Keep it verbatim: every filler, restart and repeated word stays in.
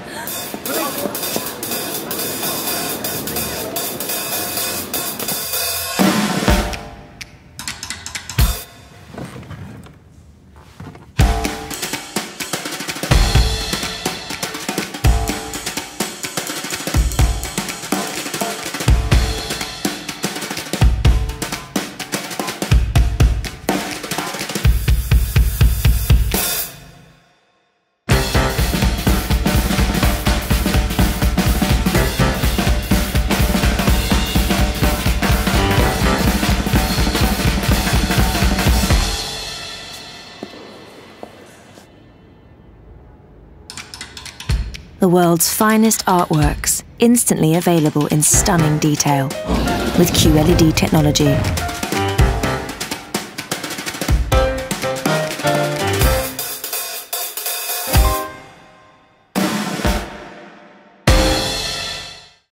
The world's finest artworks, instantly available in stunning detail with Q L E D technology.